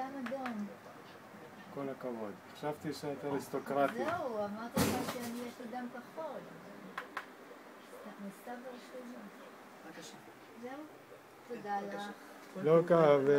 דם אדום. כל הכבוד. חשבתי שאת אריסטוקרטית. זהו, אמרתי לך שאני יש לי דם כחול. מסתבר שזה. בבקשה. זהו, תודה לך. לא כאב.